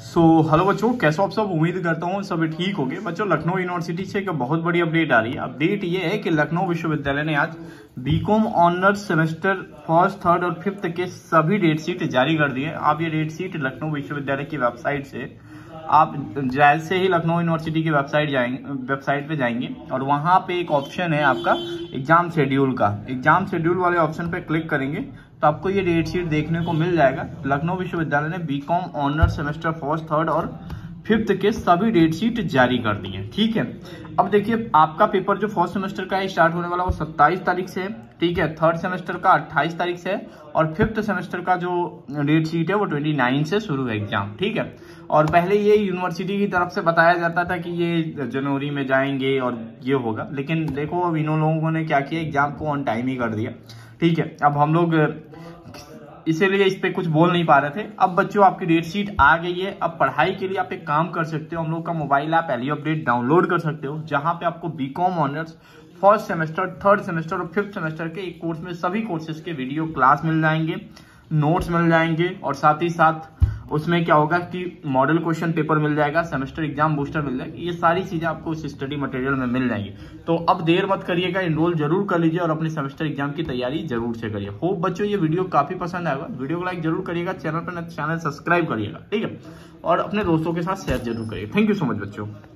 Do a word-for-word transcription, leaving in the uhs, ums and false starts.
सो so, hello बच्चों, कैसे हो आप सब। उम्मीद करता हूँ सभी ठीक होंगे। बच्चों, लखनऊ यूनिवर्सिटी से एक बहुत बड़ी अपडेट आ रही है। अपडेट ये है कि लखनऊ विश्वविद्यालय ने आज B Com honours semester first, third और फिफ्थ के सभी डेट शीट जारी कर दी है। आप ये डेट शीट लखनऊ विश्वविद्यालय की वेबसाइट से आप जैसे ही लखनऊ यूनिवर्सिटी की वेबसाइट जाएंगे वेबसाइट पे जाएंगे और वहां पे एक ऑप्शन है आपका एग्जाम शेड्यूल का। एग्जाम शेड्यूल वाले ऑप्शन पे क्लिक करेंगे तो आपको ये डेट शीट देखने को मिल जाएगा। लखनऊ विश्वविद्यालय ने B Com honours semester first, third और फिफ्थ के सभी डेट शीट जारी कर दी है। ठीक है, अब देखिए आपका पेपर जो फर्स्ट सेमेस्टर का है स्टार्ट होने वाला वो सत्ताईस तारीख से है। ठीक है, थर्ड सेमेस्टर का अट्ठाईस तारीख से है और फिफ्थ सेमेस्टर का जो डेट शीट है वो उनतीस से शुरू है एग्जाम। ठीक है, और पहले ये यूनिवर्सिटी की तरफ से बताया जाता था कि ये जनवरी में जाएंगे और ये होगा, लेकिन देखो अब इन लोगों ने क्या किया, एग्जाम को ऑन टाइम ही कर दिया। ठीक है, अब हम लोग इसीलिए इस पे कुछ बोल नहीं पा रहे थे। अब बच्चों आपकी डेट शीट आ गई है। अब पढ़ाई के लिए आप एक काम कर सकते हो, हम लोग का मोबाइल ऐप एलियो अपडेट डाउनलोड कर सकते हो, जहां पे आपको BCom honours first semester, third semester और फिफ्थ सेमेस्टर के एक कोर्स में सभी कोर्सेज के वीडियो क्लास मिल जाएंगे, नोट्स मिल जाएंगे और साथ ही साथ उसमें क्या होगा कि मॉडल क्वेश्चन पेपर मिल जाएगा, सेमेस्टर एग्जाम बूस्टर मिल जाएगा। ये सारी चीजें आपको उस स्टडी मटेरियल में मिल जाएंगी। तो अब देर मत करिएगा, इनरोल जरूर कर लीजिए और अपने सेमेस्टर एग्जाम की तैयारी जरूर से करिए। होप बच्चों ये वीडियो काफी पसंद आएगा। वीडियो को लाइक जरूर करिएगा, चैनल पर चैनल सब्सक्राइब करिएगा। ठीक है, और अपने दोस्तों के साथ शेयर जरूर करिए। थैंक यू सो मच बच्चों।